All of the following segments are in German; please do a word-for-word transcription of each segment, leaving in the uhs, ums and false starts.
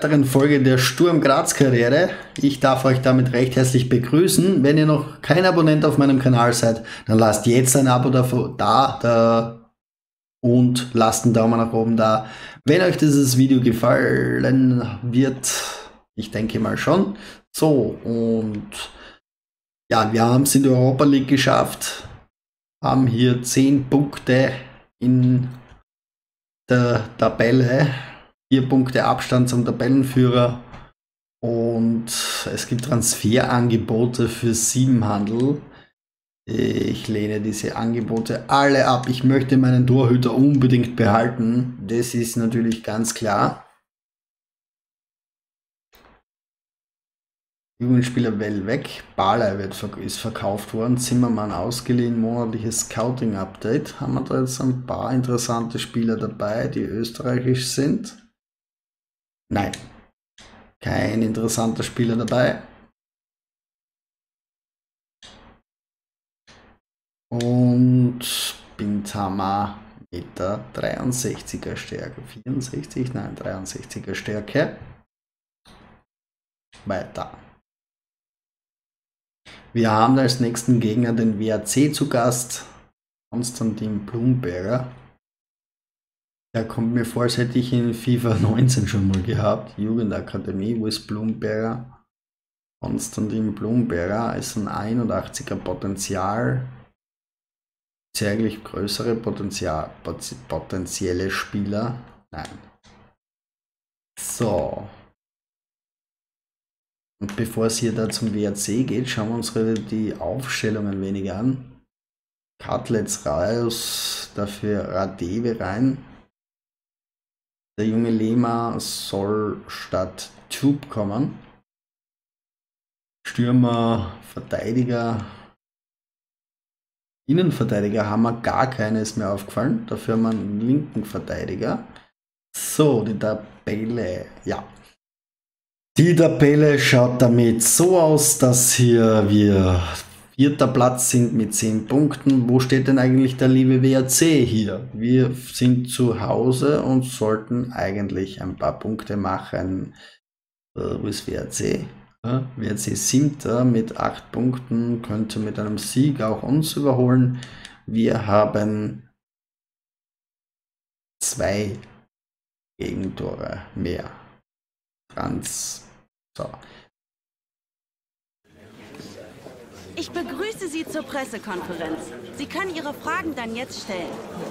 weiteren Folge der Sturm Graz Karriere. Ich darf euch damit recht herzlich begrüßen. Wenn ihr noch kein Abonnent auf meinem Kanal seid, dann lasst jetzt ein Abo davor, da, da und lasst einen Daumen nach oben da. Wenn euch dieses Video gefallen wird, ich denke mal schon. So, und ja, wir haben es in der Europa League geschafft, haben hier zehn Punkte in der Tabelle. Vier Punkte Abstand zum Tabellenführer und es gibt Transferangebote für Siebenhandel. Ich lehne diese Angebote alle ab. Ich möchte meinen Torhüter unbedingt behalten. Das ist natürlich ganz klar. Jugendspieler Well weg. Balai wird ist verkauft worden. Zimmermann ausgeliehen. Monatliches Scouting-Update. Haben wir da jetzt ein paar interessante Spieler dabei, die österreichisch sind? Nein, kein interessanter Spieler dabei. Und Bintama mit der dreiundsechziger Stärke. vierundsechzig, nein, dreiundsechziger Stärke. Weiter. Wir haben als nächsten Gegner den W A C zu Gast. Konstantin Blumberger. Der kommt mir vor, als hätte ich in FIFA neunzehn schon mal gehabt. Jugendakademie, wo ist Blumberger? Konstantin Blumberger ist ein einundachtziger Potenzial. Ist ja eigentlich größere Potenzial, potenzielle Spieler. Nein. So. Und bevor es hier da zum W A C geht, schauen wir uns die Aufstellung ein wenig an. Cutlets raus, dafür Radeve rein. Der junge Lema soll statt Tube kommen. Stürmer, Verteidiger, Innenverteidiger haben wir gar keine, ist mir aufgefallen. Dafür haben wir einen linken Verteidiger. So, die Tabelle, ja. Die Tabelle schaut damit so aus, dass hier wir vierter Platz sind mit zehn Punkten. Wo steht denn eigentlich der liebe W A C hier? Wir sind zu Hause und sollten eigentlich ein paar Punkte machen. Äh, wo ist W A C? Ja, W A C siebter mit acht Punkten, könnte mit einem Sieg auch uns überholen. Wir haben zwei Gegentore mehr. Trans. So. Ich begrüße Sie zur Pressekonferenz. Sie können Ihre Fragen dann jetzt stellen.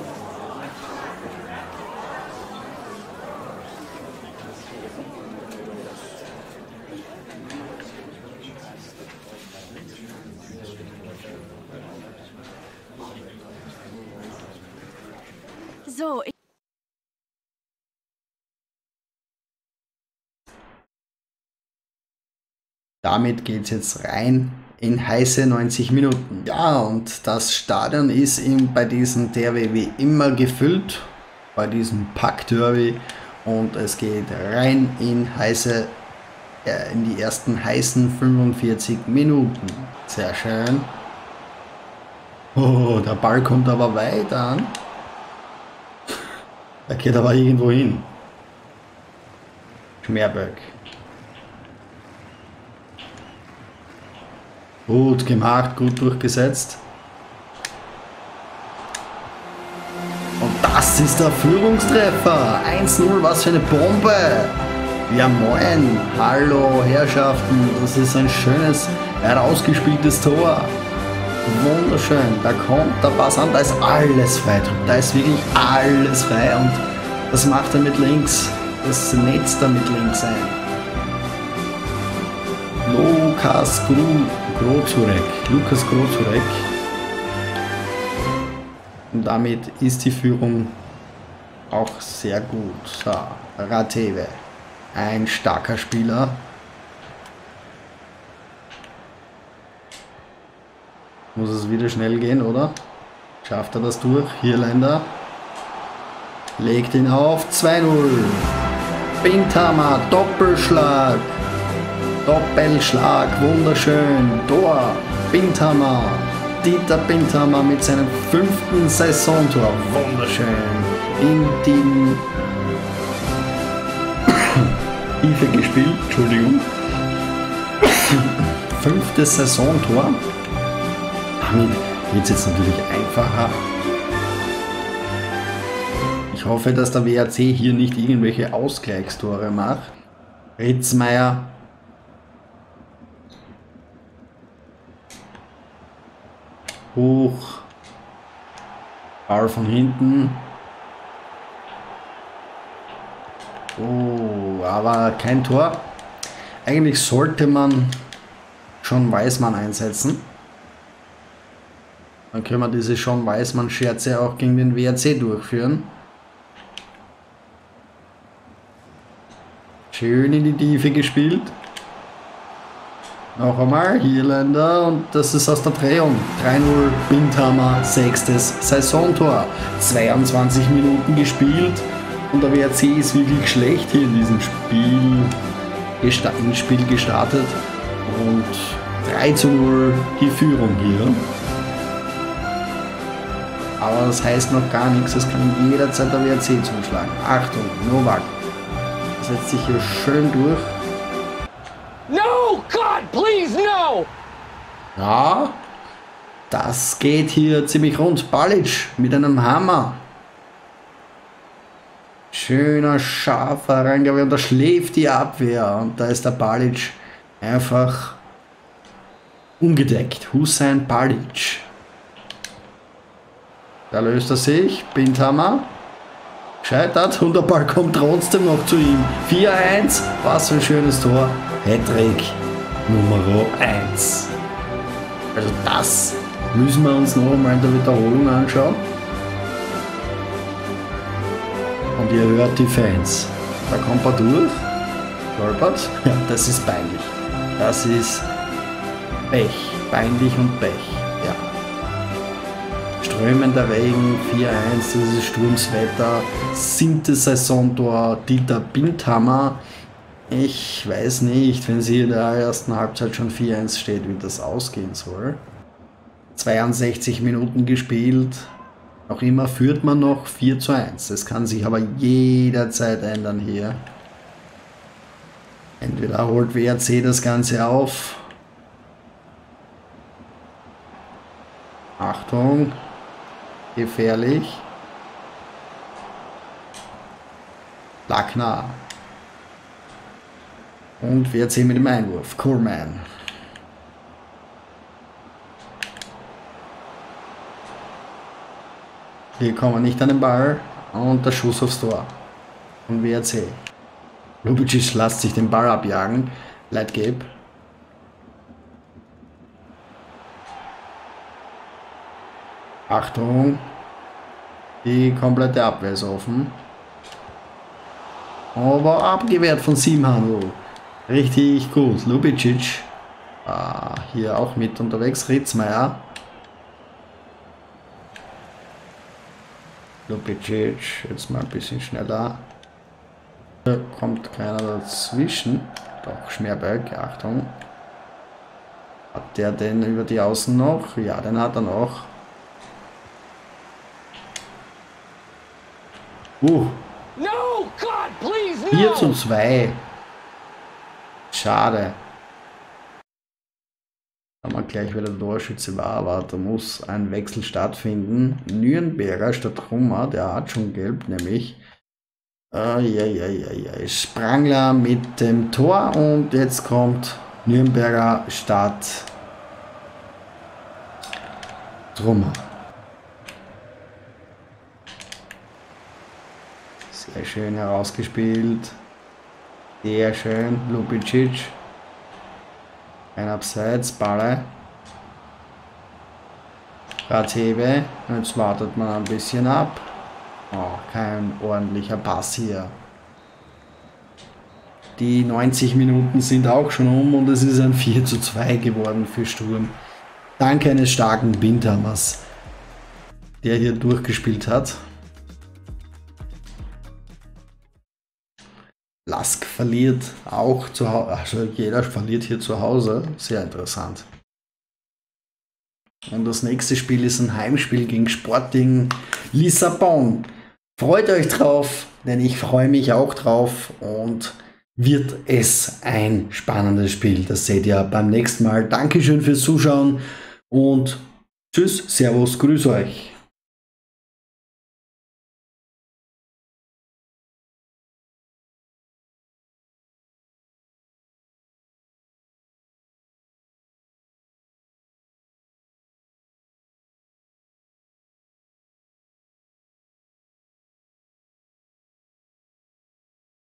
So, ich Damit geht es jetzt rein in heiße neunzig Minuten. Ja, und das Stadion ist in, bei diesem Derby wie immer gefüllt, bei diesem Pack-Derby, und es geht rein in heiße, äh, in die ersten heißen fünfundvierzig Minuten. Sehr schön. Oh, der Ball kommt aber weit an. Er geht aber irgendwo hin. Schmerböck. Gut gemacht, gut durchgesetzt. Und das ist der Führungstreffer. eins null, was für eine Bombe. Ja moin, hallo Herrschaften, das ist ein schönes, herausgespieltes Tor. Wunderschön, da kommt der Pass an, da ist alles frei. Da ist wirklich alles frei und das macht er mit links. Das Netz da mit links ein. Lukas Grozurek. Lukas Grozurek. Und damit ist die Führung auch sehr gut. So, Radeve. Ein starker Spieler. Muss es wieder schnell gehen, oder? Schafft er das durch? Hirländer. Legt ihn auf. zwei null. Bintama. Doppelschlag. Doppelschlag, wunderschön, Tor, Bintama, Dieter Bintama mit seinem fünften Saisontor, wunderschön, in die, die Tiefe gespielt, Entschuldigung. Fünftes Saisontor. Damit wird es jetzt natürlich einfacher. Ich hoffe, dass der W R C hier nicht irgendwelche Ausgleichstore macht. Ritzmeier. Hoch. Ball von hinten. Oh, aber kein Tor. Eigentlich sollte man schon Weismann einsetzen. Dann können wir diese schon Weismann-Scherze auch gegen den W R C durchführen. Schön in die Tiefe gespielt. Noch einmal, Irländer, und das ist aus der Drehung. drei null, Bindhammer, sechstes Saisontor. zweiundzwanzig Minuten gespielt und der W R C ist wirklich schlecht hier in diesem Spiel, gesta ins Spiel gestartet. Und drei zu null die Führung hier. Aber das heißt noch gar nichts, es kann jederzeit der W R C zuschlagen. Achtung, Novak setzt sich hier schön durch. No, God, please, no! Ja, das geht hier ziemlich rund. Balic mit einem Hammer. Schöner, scharfer Reingabe und da schläft die Abwehr. Und da ist der Balic einfach ungedeckt. Hussein Balic. Da löst er sich. Bindhammer. Scheitert und der Ball kommt trotzdem noch zu ihm. vier eins. Was für ein schönes Tor. Hattrick Nummer eins. Also das müssen wir uns noch einmal in der Wiederholung anschauen. Und ihr hört die Fans. Da kommt er durch. Stolpert. Ja, das ist peinlich. Das ist Pech. Peinlich und Pech. Ja. Strömender Regen, vier eins, das ist Sturmswetter. Siebtes Saisontor, Dieter Bindhammer. Ich weiß nicht, wenn sie in der ersten Halbzeit schon vier eins steht, wie das ausgehen soll. zweiundsechzig Minuten gespielt. Noch immer führt man noch vier zu eins. Das kann sich aber jederzeit ändern hier. Entweder holt W R C das Ganze auf. Achtung. Gefährlich. Lackner. Und W R C mit dem Einwurf. Coleman. Hier kommen wir nicht an den Ball. Und der Schuss aufs Tor. Von W R C. Lubicic lässt sich den Ball abjagen. Leitgeb. Achtung. Die komplette Abwehr ist offen. Aber abgewehrt von Simhandl. Richtig gut. Lubicic. Ah, hier auch mit unterwegs. Ritzmeier. Lubicic. Jetzt mal ein bisschen schneller. Da kommt keiner dazwischen. Doch, Schmerberg. Achtung. Hat der denn über die Außen noch? Ja, den hat er noch. Uh. No, God, please, vier no! zu zwei. Schade. Da man gleich wieder der Torschütze war, aber da muss ein Wechsel stattfinden. Nürnberger statt Rummer, der hat schon gelb, nämlich. Äh, ja, ja, ja, ja. Sprangler mit dem Tor und jetzt kommt Nürnberger statt Rummer. Sehr schön herausgespielt. Sehr schön. Lubicic. Ein Abseits. Balle. Rathebe. Jetzt wartet man ein bisschen ab. Oh, kein ordentlicher Pass hier. Die neunzig Minuten sind auch schon um und es ist ein vier zu zwei geworden für Sturm. Dank eines starken Bindhammers, der hier durchgespielt hat. Lask verliert auch zu Hause, also jeder verliert hier zu Hause, sehr interessant. Und das nächste Spiel ist ein Heimspiel gegen Sporting Lissabon. Freut euch drauf, denn ich freue mich auch drauf und wird es ein spannendes Spiel. Das seht ihr beim nächsten Mal. Dankeschön fürs Zuschauen und tschüss, servus, grüß euch.